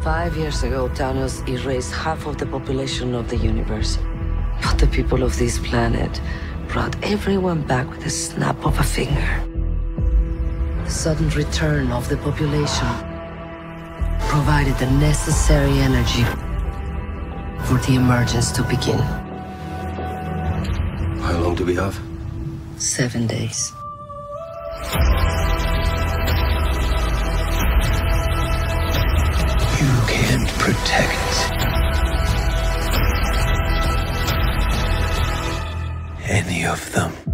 5 years ago, Thanos erased half of the population of the universe. But the people of this planet brought everyone back with a snap of a finger. The sudden return of the population provided the necessary energy for the emergence to begin. How long do we have? 7 days. You can't protect any of them.